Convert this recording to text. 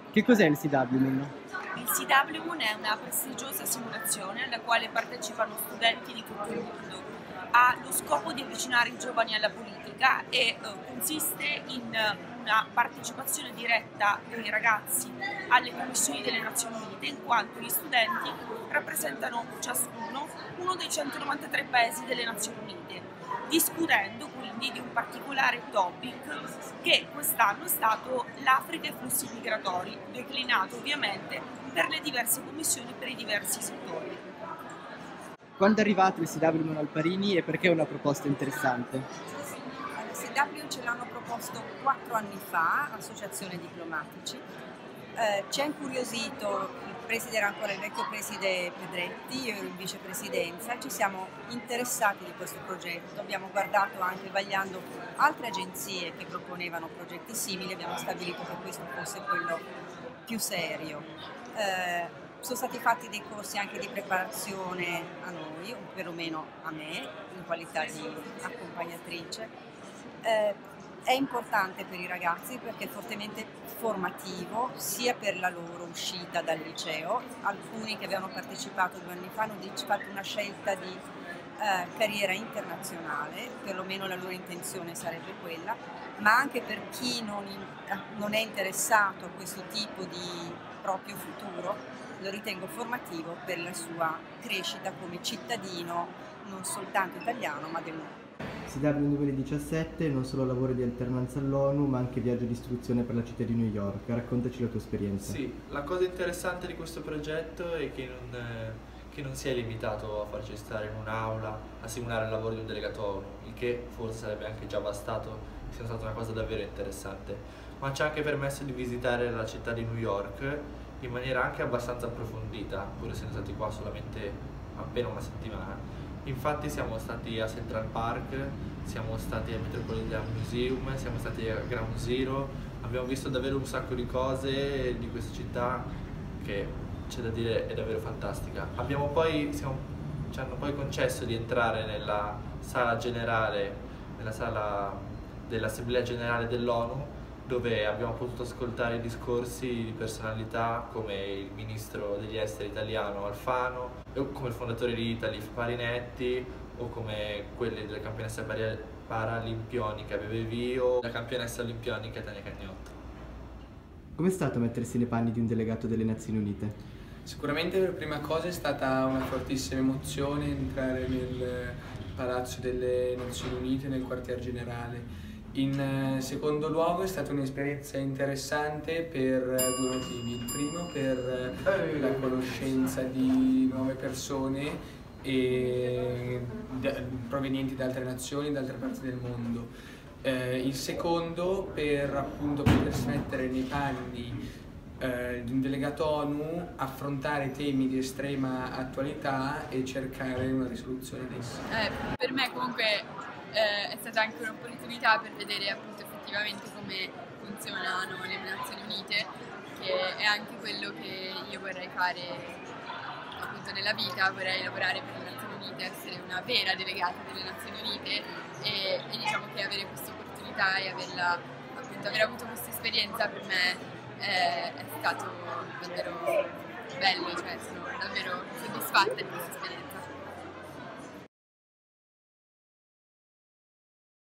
Che cos'è il CWMUN? Il CWMUN è una prestigiosa simulazione alla quale partecipano studenti di tutto il mondo. Ha lo scopo di avvicinare i giovani alla politica e consiste in una partecipazione diretta dei ragazzi alle commissioni delle Nazioni Unite, in quanto gli studenti rappresentano ciascuno uno dei 193 paesi delle Nazioni Unite, discutendo quindi di un particolare topic che quest'anno è stato l'Africa e i flussi migratori, declinato ovviamente per le diverse commissioni per i diversi settori. Quando è arrivato il CWMUN al Parini e perché è una proposta interessante? Il CW ce l'hanno proposto 4 anni fa, Associazione Diplomatici. Ci ha incuriosito, il preside era ancora il vecchio preside Pedretti, io ero in vicepresidenza, ci siamo interessati di questo progetto, abbiamo guardato anche vagliando altre agenzie che proponevano progetti simili, abbiamo stabilito che questo fosse quello più serio. Sono stati fatti dei corsi anche di preparazione a noi, o perlomeno a me, in qualità di accompagnatrice. È importante per i ragazzi perché è fortemente formativo sia per la loro uscita dal liceo. Alcuni che avevano partecipato 2 anni fa hanno fatto una scelta di carriera internazionale, perlomeno la loro intenzione sarebbe quella, ma anche per chi non è interessato a questo tipo di proprio futuro, lo ritengo formativo per la sua crescita come cittadino non soltanto italiano ma del mondo. CW 2017 non solo lavoro di alternanza all'ONU ma anche viaggio di istruzione per la città di New York. Raccontaci la tua esperienza. Sì, la cosa interessante di questo progetto è che non si è limitato a farci stare in un'aula a simulare il lavoro di un delegato ONU, il che forse sarebbe anche già bastato, sia stata una cosa davvero interessante, ma ci ha anche permesso di visitare la città di New York in maniera anche abbastanza approfondita, pur essendo stati qua solamente appena una settimana. Infatti siamo stati a Central Park, siamo stati al Metropolitan Museum, siamo stati a Ground Zero, abbiamo visto davvero un sacco di cose di questa città che c'è da dire è davvero fantastica. Ci hanno poi concesso di entrare nella sala generale, nella sala dell'Assemblea Generale dell'ONU, dove abbiamo potuto ascoltare i discorsi di personalità come il ministro degli esteri italiano Alfano, o come il fondatore di Italy Parinetti, o come quelli delle campionesse paralimpioniche Bebe Vio, la campionessa olimpionica Tania Cagnotto. Com'è stato mettersi nei panni di un delegato delle Nazioni Unite? Sicuramente per prima cosa è stata una fortissima emozione entrare nel Palazzo delle Nazioni Unite, nel quartier generale. In secondo luogo è stata un'esperienza interessante per 2 motivi. Il primo per la conoscenza di nuove persone provenienti da altre nazioni, da altre parti del mondo. Il secondo per appunto potersi mettere nei panni di un delegato ONU, affrontare temi di estrema attualità e cercare una risoluzione ad essi. Per me comunque è stata anche un'opportunità per vedere appunto effettivamente come funzionano le Nazioni Unite, che è anche quello che io vorrei fare appunto nella vita. Vorrei lavorare per le Nazioni Unite, essere una vera delegata delle Nazioni Unite e diciamo che avere questa opportunità e aver avuto questa esperienza per me è stato davvero bello, cioè sono davvero soddisfatta di questa esperienza.